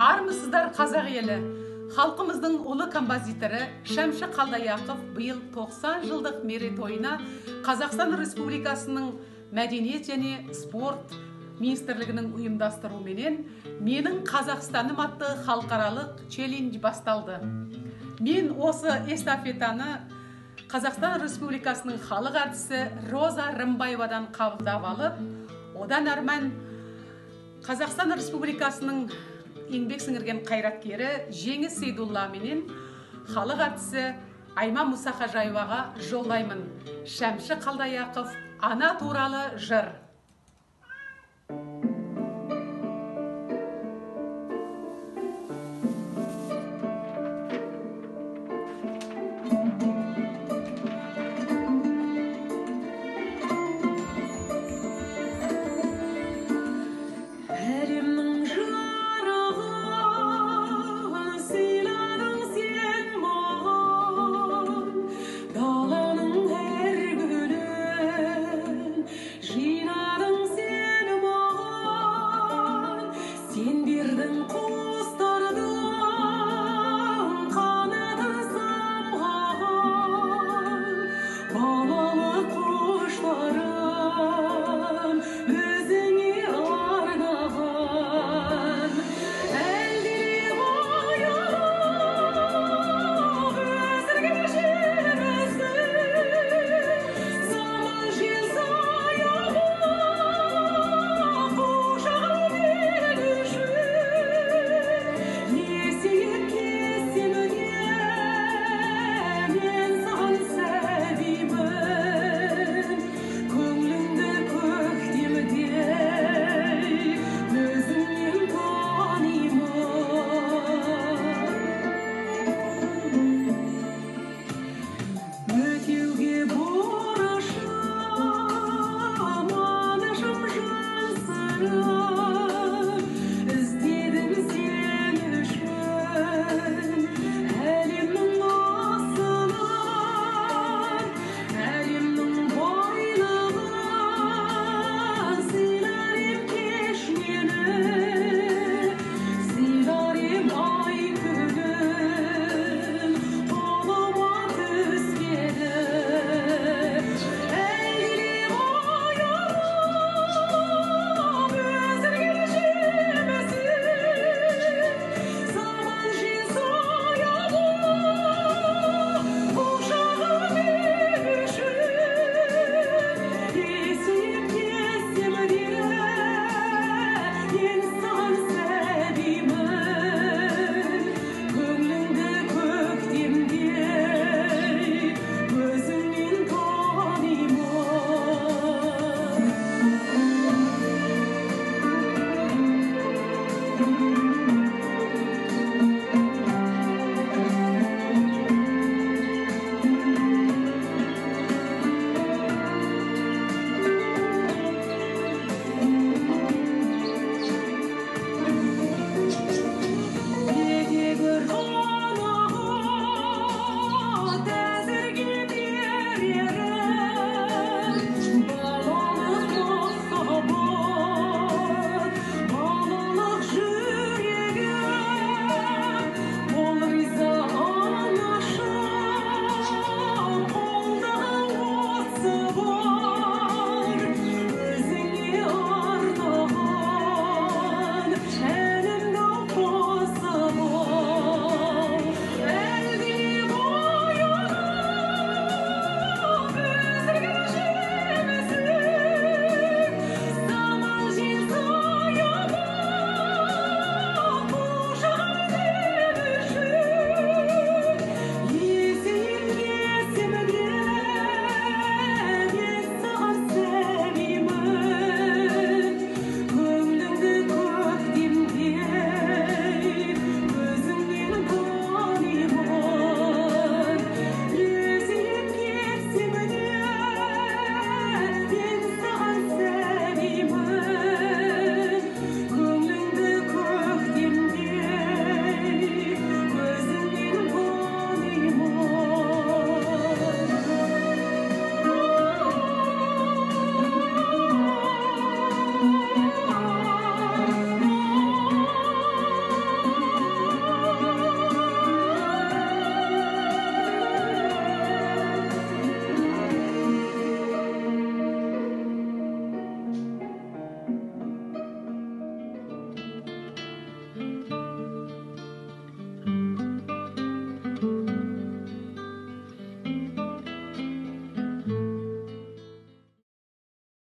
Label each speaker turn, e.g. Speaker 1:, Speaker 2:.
Speaker 1: Армысыздар қазақ елі. Халқымыздың ұлы композиторы Шәмші Қалдаяқов биыл 90 жылдық мерейтойына Қазақстан Республикасының мәдениет және спорт министрлігінің ұйымдастыруымен менің Қазақстаным атты халықаралық челлендж басталды. Мен осы эстафетаны Қазақстан Республикасының халық әртісі Роза Рымбаевадан қабылдап алып, одан әрмен Қазақстан Республикасының еңбек сіңірген қайраткері Жеңіс Сейдулла менен халық әртісі Айма Мұсақожаеваға жолдаймын. Шәмші Қалдаяқов «Ана туралы жыр».